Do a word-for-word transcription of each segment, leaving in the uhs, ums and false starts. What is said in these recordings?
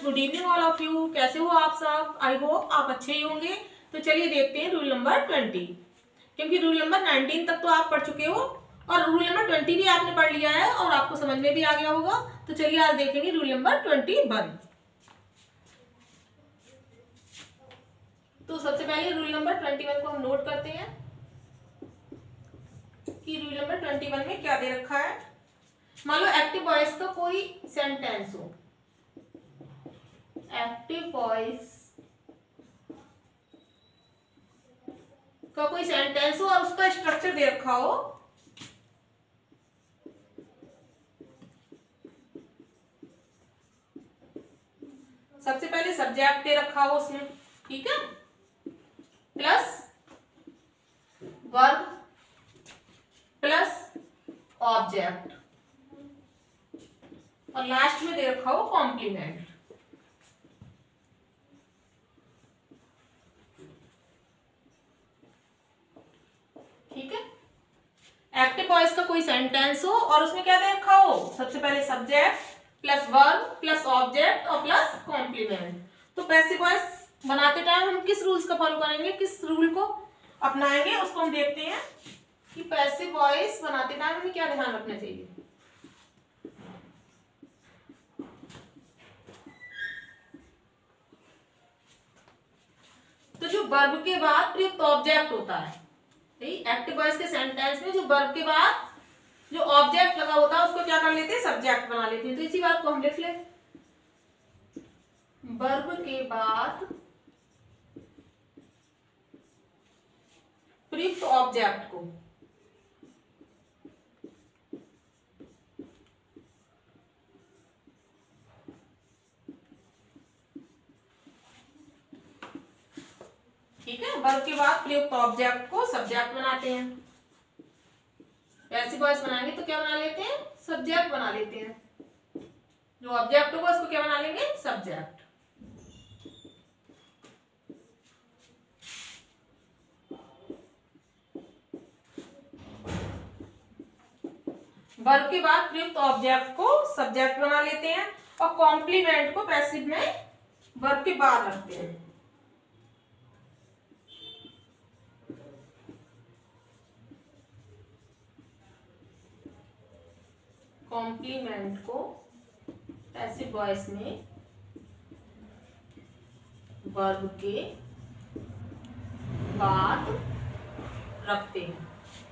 Good evening all of you. कैसे हो आप सब? आई होप आप अच्छे ही होंगे। तो चलिए देखते हैं रूल नंबर ट्वेंटी, क्योंकि रूल नंबर नाइनटीन तक तो आप पढ़ चुके हो और रूल नंबर ट्वेंटी भी आपने पढ़ लिया है और आपको समझ में भी आ गया होगा। तो चलिए आज देखेंगे रूल नंबर ट्वेंटी वन। तो सबसे पहले रूल नंबर ट्वेंटी वन को हम नोट करते हैं कि रूल नंबर ट्वेंटी वन में क्या दे रखा है। मान लो एक्टिव वॉइस का कोई सेंटेंस हो, एक्टिव वॉइस का कोई सेंटेंस हो और उसका स्ट्रक्चर दे रखा हो। सबसे पहले सब्जेक्ट दे रखा हो उसमें, ठीक है, प्लस वर्ब प्लस ऑब्जेक्ट और लास्ट में दे रखा हो कॉम्प्लीमेंट। ठीक है, एक्टिव वॉइस का कोई सेंटेंस हो और उसमें क्या दे रखा हो, सबसे पहले subject plus verb plus object और प्लस कॉम्प्लीमेंट। तो पैसिव वॉइस बनाते टाइम हम किस रूल्स का फॉलो करेंगे, किस रूल को अपनाएंगे, उसको हम देखते हैं कि पैसिव वॉइस बनाते टाइम हमें क्या ध्यान रखना चाहिए। तो जो वर्ब के बाद प्रयुक्त ऑब्जेक्ट होता है, एक्टिव वॉइस के सेंटेंस में जो वर्ब के बाद जो ऑब्जेक्ट लगा होता है उसको क्या कर लेते हैं, सब्जेक्ट बना लेते हैं। तो इसी बात को हम लिख लें, वर्ब के बाद प्रयुक्त ऑब्जेक्ट को ठीक है, वर्ब के बाद प्रयुक्त ऑब्जेक्ट को सब्जेक्ट बनाते हैं। पैसिव वॉइस बनाएंगे तो क्या बना लेते हैं, सब्जेक्ट बना लेते हैं। जो ऑब्जेक्ट होगा उसको क्या बना लेंगे, सब्जेक्ट। वर्ब के बाद प्रयुक्त ऑब्जेक्ट को सब्जेक्ट बना लेते हैं और कॉम्प्लीमेंट को पैसिव में वर्ब के बाद रखते हैं। कॉम्प्लीमेंट को पैसिव वॉइस में वर्ब के बाद रखते हैं।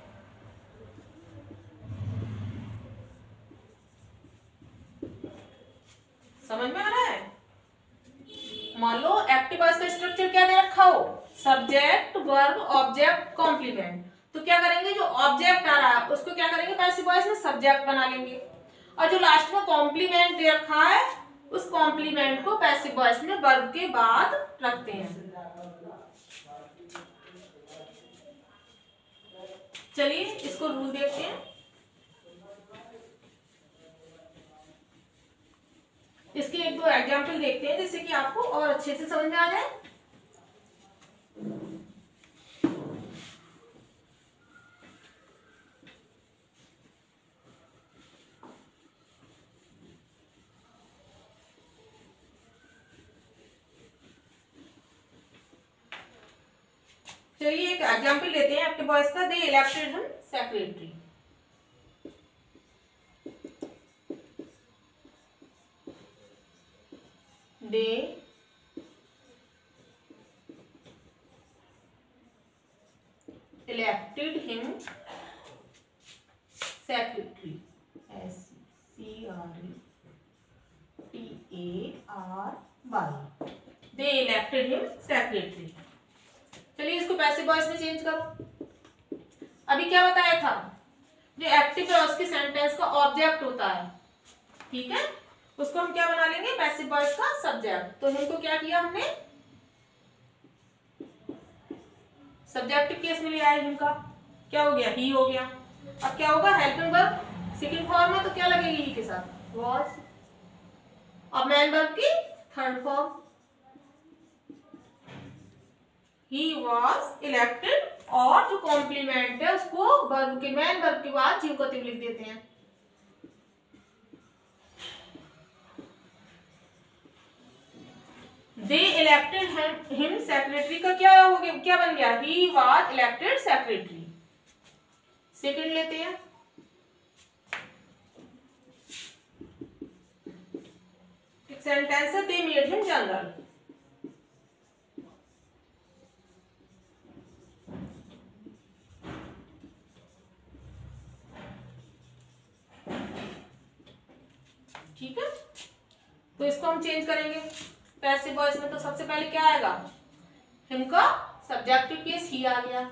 समझ में आ रहा है? मान लो एक्टिव वॉइस का स्ट्रक्चर क्या दे रखा हो, सब्जेक्ट वर्ब ऑब्जेक्ट कॉम्प्लीमेंट। तो क्या करेंगे, जो ऑब्जेक्ट आ रहा है उसको क्या करेंगे, पैसिव वॉइस में सब्जेक्ट बना लेंगे और जो लास्ट में कॉम्प्लीमेंट दे रखा है उस कॉम्प्लीमेंट को पैसिव वॉइस में वर्ब के बाद रखते हैं। चलिए इसको रूल देखते हैं। इसके एक दो एग्जाम्पल देखते हैं जिससे कि आपको और अच्छे से समझ में आ जाए। चलिए एक एग्जाम्पल लेते हैं एक्टिव वॉइस का। They elected him secretary. They elected him secretary, S C R E T A R Y. They elected him secretary. चलिए इसको पैसिव वॉइस में चेंज करो। अभी क्या बताया था, जो एक्टिव वॉइस के सेंटेंस का ऑब्जेक्ट होता है, ठीक है, उसको हम क्या बना लेंगे, पैसिव वॉइस का सब्जेक्ट। तो इनको क्या किया हमने, सब्जेक्टिव केस में ले आए, इनका क्या हो गया, ही हो गया। अब क्या होगा, हेल्पिंग वर्ब सेकंड फॉर्म में तो क्या लगेगी, ही के साथ वॉज। अब मेन वर्ब की third form, he was elected और जो कॉम्प्लीमेंट है उसको वर्ब के मेन वर्ब के बाद जीव गति लिख देते हैं। दे इलेक्टेड हिम सेक्रेटरी का क्या हो गया, क्या बन गया, he was elected secretary. Second लेते हैं, एक सेंटेंस है, दे मेड हिम जनरल। ठीक है, तो इसको हम चेंज करेंगे पैसिव वॉइस में। तो सबसे पहले क्या आएगा, हिम का सब्जेक्टिव केस ही आ गया,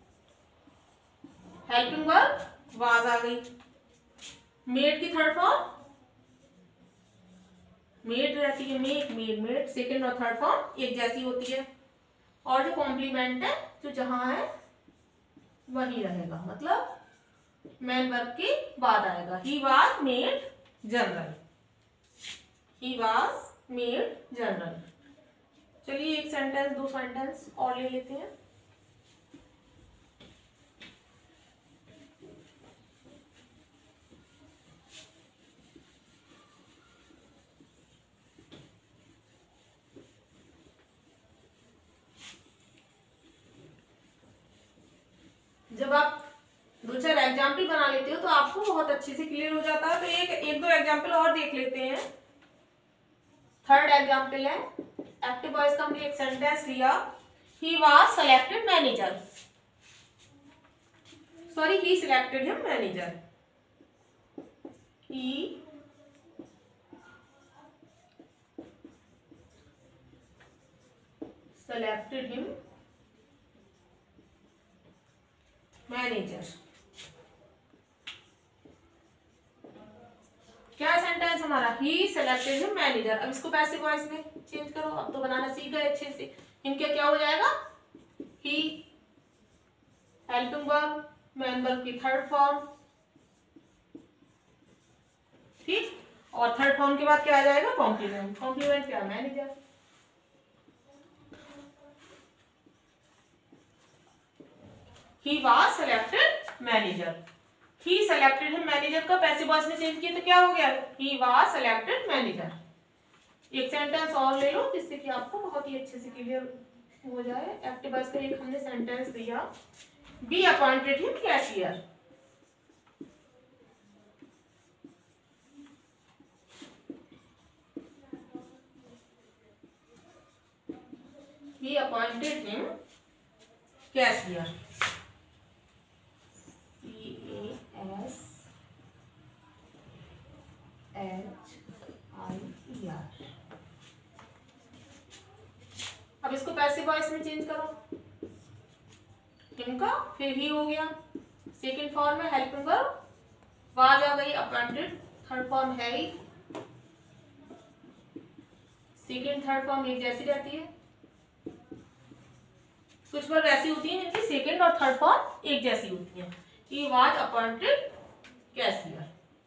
हेल्पिंग वर्ब वाज आ गई, मेड की थर्ड फॉर्म मेड रहती है, मेक मेड मेड, सेकंड और थर्ड फॉर्म एक जैसी होती है, और जो कॉम्प्लीमेंट है जो जहां है वही रहेगा, मतलब मेन वर्ब के बाद आएगा। He was made general, he was made general. चलिए एक सेंटेंस, दो सेंटेंस और ले लेते हैं। जब आप दो चार एग्जाम्पल बना लेते हो तो आपको बहुत अच्छे से क्लियर हो जाता है। तो एक एक दो एग्जाम्पल और देख लेते हैं। थर्ड एग्जाम्पल है, एक्टिव वॉइस का हमने एक सेंटेंस लिया, he was selected manager, sorry he selected him manager, he selected him manager. क्या सेंटेंस हमारा, ही सेलेक्टेड हिम मैनेजर। अब इसको पैसिव वॉइस में चेंज करो, अब तो बनाना सीख गए अच्छे से। इनके क्या हो जाएगा, he helping verb, main verb की थर्ड फॉर्म, ठीक, और थर्ड फॉर्म के बाद क्या आ जाएगा, कॉम्प्लीमेंट। कॉम्प्लीमेंट क्या, manager. He was selected manager. He selected him manager का पैसिव वॉइस में चेंज किया तो क्या हो गया, he was selected manager। एक सेंटेंस और ले लो जिससे कि आपको बहुत ही अच्छे से क्लियर हो जाए। एक्टिव वॉइस का एक हमने सेंटेंस दिया, be appointed him cashier। Be appointed him cashier, S H I E R. अब इसको पैसिव वॉइस में चेंज करो, हिम का फिर ही हो गया, सेकंड फॉर्म है हेल्पिंग वर्ब वाज आ गई, अपॉइंटेड थर्ड फॉर्म है ही, सेकंड थर्ड फॉर्म एक जैसी रहती है, कुछ वर्ब ऐसी होती है जिनकी सेकंड और थर्ड फॉर्म एक जैसी होती है। He was appointed cashier।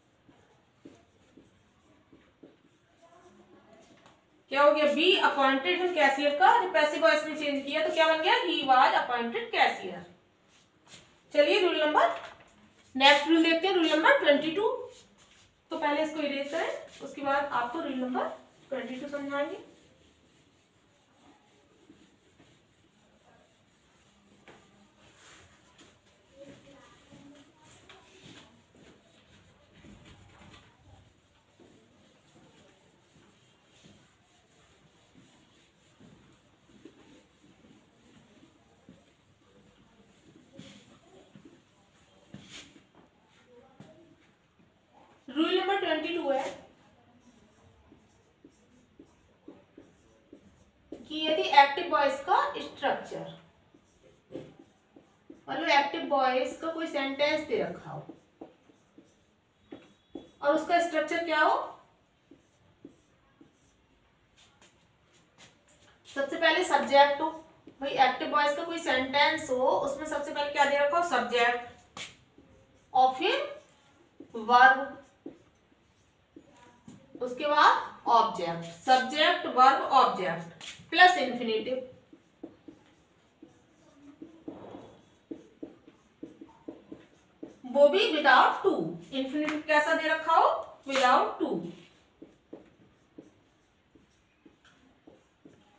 क्या हो गया, बी अपॉइंटेड हिम कैशियर का जब पैसिव वॉइस में चेंज किया तो क्या बन गया, ही वाज अपॉइंटेड कैशियर। चलिए रूल नंबर, नेक्स्ट रूल देखते हैं, रूल नंबर ट्वेंटी टू। तो पहले इसको इरेज करें, उसके बाद आपको रूल नंबर ट्वेंटी टू समझाएंगे। रूल नंबर ट्वेंटी टू है कि यदि एक्टिव वॉइस का स्ट्रक्चर, मतलब एक्टिव वॉइस का कोई सेंटेंस दे रखा हो और उसका स्ट्रक्चर क्या हो, सबसे पहले सब्जेक्ट हो। भाई एक्टिव वॉइस का कोई सेंटेंस हो, उसमें सबसे पहले क्या दे रखा हो, सब्जेक्ट, और फिर वर्ब, उसके बाद object, subject verb object plus infinitive. वो भी विदाउट टू, इंफिनिटिव कैसा दे रखा हो, विदाउट टू।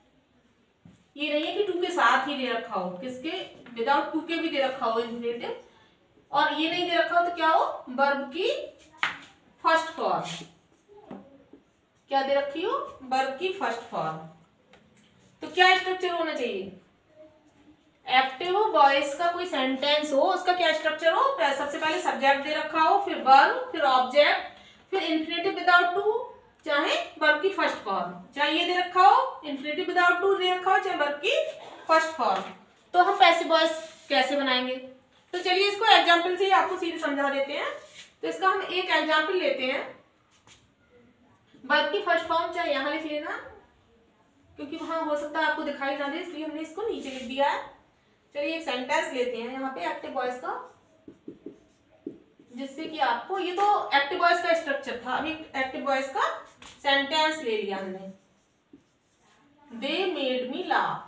ये नहीं है कि टू के साथ ही दे रखा हो, किसके विदाउट टू के भी दे रखा हो इंफिनिटिव, और ये नहीं दे रखा हो तो क्या हो, वर्ब की फर्स्ट फॉर्म। क्या दे रखी हो, वर्ब की फर्स्ट फॉर्म। तो क्या स्ट्रक्चर होना चाहिए, एक्टिव वॉइस का कोई सेंटेंस हो, उसका क्या स्ट्रक्चर हो, सबसे पहले सब्जेक्ट दे रखा हो, फिर वर्ब, फिर ऑब्जेक्ट, फिर इंफिनिटिव विदाउट टू, चाहे वर्ब की फर्स्ट फॉर्म, चाहे ये दे रखा हो इंफिनिटिव विदाउट टू दे रखा हो, चाहे वर्ब की फर्स्ट फॉर्म। तो हम पैसिव वॉइस कैसे बनाएंगे, तो चलिए इसको एग्जांपल से ही आपको सीधे समझा देते हैं। तो इसका हम एक एग्जांपल लेते हैं। वर्ब की फर्स्ट फॉर्म चाहे यहाँ लिख लेना, क्योंकि वहां हो सकता है आपको दिखाई ना दे, इसलिए हमने इसको नीचे लिख दिया है। चलिए एक सेंटेंस लेते हैं यहाँ पे एक्टिव वॉइस का, जिससे कि आपको, ये तो एक्टिव वॉइस का स्ट्रक्चर था, अभी एक्टिव वॉइस का सेंटेंस ले लिया हमने। They made me laugh,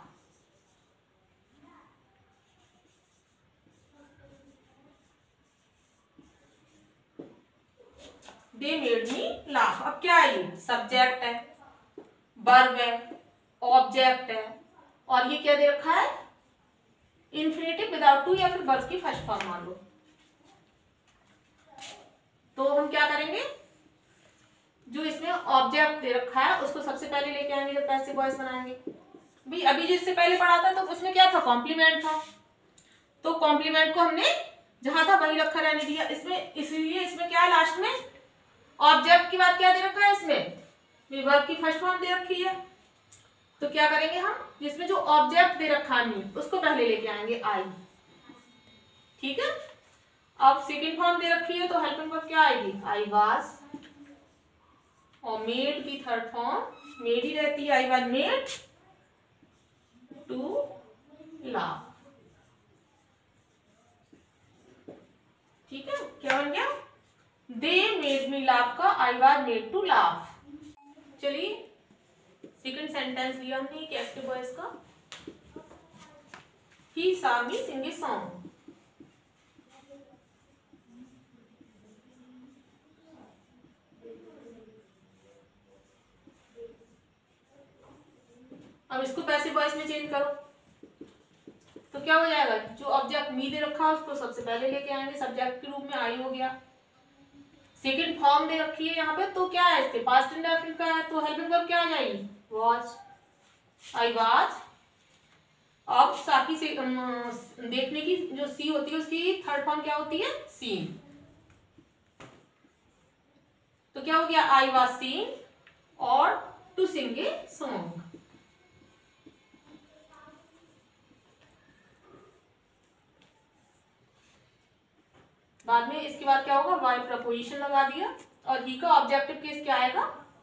they made me laugh. अब क्या है, ये सब्जेक्ट है, वर्ब है, ऑब्जेक्ट है, और ये क्या दे रखा है, इंफिनिटिव विदाउट टू या फिर वर्ब की फर्स्ट फॉर्म मान लो। तो हम क्या करेंगे, जो इसमें ऑब्जेक्ट दे रखा है उसको सबसे पहले लेके आएंगे जब पैसिव वॉइस बनाएंगे। भाई अभी जिससे पहले पढ़ा था तो उसमें क्या था, कॉम्प्लीमेंट था, तो कॉम्प्लीमेंट को हमने जहां था वही रखा रहने दिया इसमें, इसलिए इसमें क्या है, लास्ट में ऑब्जेक्ट की बात क्या दे रखा है, इसमें वर्ब की फर्स्ट फॉर्म दे रखी है। तो क्या करेंगे हम, जिसमें जो ऑब्जेक्ट दे रखा है उसको पहले लेके आएंगे, आई, ठीक है। अब सेकंड फॉर्म दे रखी है तो हेल्पिंग वर्ब क्या आएगी, आई वाज, और मेड की थर्ड फॉर्म मेड ही रहती है, I was made to laugh, ठीक है। क्या बन गया, दे मेड मी लाफ का I was made to laugh. चलिए सेकंड सेंटेंस लिया हमने एक एक्टिव वॉइस का, ही saw me sing a song, अब इसको पैसिव वॉइस में चेंज करो तो क्या हो जाएगा, जो ऑब्जेक्ट मी दे रखा है उसको सबसे पहले लेके आएंगे, सब्जेक्ट के रूप में आई हो गया। सेकंड फॉर्म दे रखी है यहाँ पे, तो क्या है, इसके पास्ट इंडेफिनिट का है, तो हेल्पिंग वर्ब क्या आ जाएगी, वाज, आई वाज। अब साकी से देखने की जो सी होती है उसकी थर्ड फॉर्म क्या होती है, सीन, तो क्या हो गया, आई वाज सीन और टू सिंग ए सॉन्ग। बाद में इसके बाद क्या होगा, वाई प्रपोजिशन लगा दिया, और ही का ऑब्जेक्टिव केस क्या आएगा,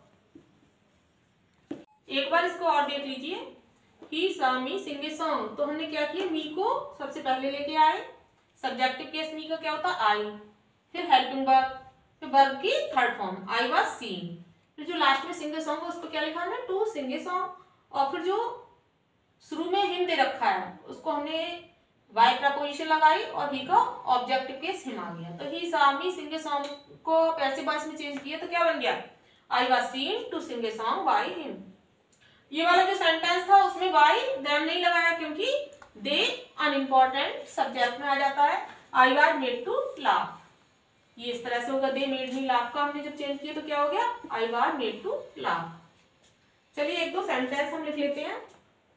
एक बार इसको और देख लीजिए, ही saw me sing a song, तो हमने क्या किया, मी को सबसे पहले लेके आए, सब्जेक्टिव केस मी का क्या होता है, आई, फिर हेल्पिंग वर्ब, फिर वर्ब की third form I was seeing, फिर जो लास्ट में सिंग ए सॉन्ग है उसको क्या लिखा हमने, टू सिंग ए सॉन्ग, और फिर जो शुरू में हिम दे रखा है उसको हमने वाई प्रपोजिशन लगाई और ही का ऑब्जेक्टिव केस हिम आ गया। तो he saw me sing a song को पैसिव वॉइस में चेंज किया तो क्या बन गया, I was seeing to sing a song by him. ये वाला जो सेंटेंस था उसमें वाई देम नहीं लगाया क्योंकि दे अनइम्पोर्टेंट सब्जेक्ट में आ जाता है, I was made to laugh, ये इस तरह से होगा, दे मेड मी लाफ का हमने जब चेंज किया तो क्या हो गया, I was made to laugh. चलिए एक दो सेंटेंस हम लिख लेते हैं।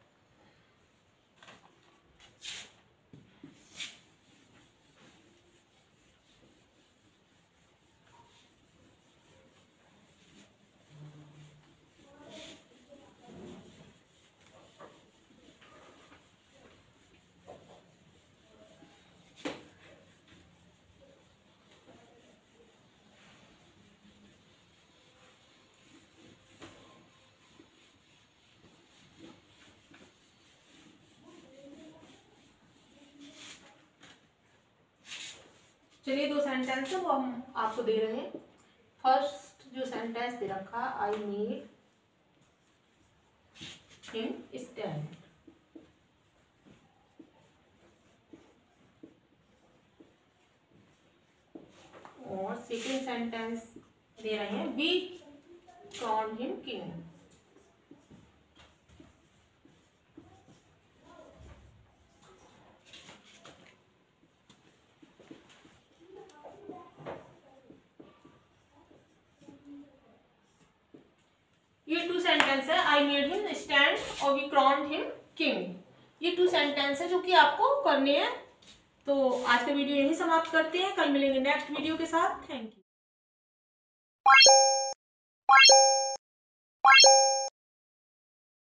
चलिए दो सेंटेंस है वो हम आपको दे रहे हैं। फर्स्ट जो सेंटेंस दे रखा, आई मेड हिम स्टैंड, और सेकेंड सेंटेंस दे रहे हैं, we crowned him king. I made him stand और वी क्राउन्ड हिम किंग। ये टू सेंटेंस है जो कि आपको करने हैं। तो आज का वीडियो यही समाप्त करते हैं, कल मिलेंगे नेक्स्ट वीडियो के साथ। Thank you.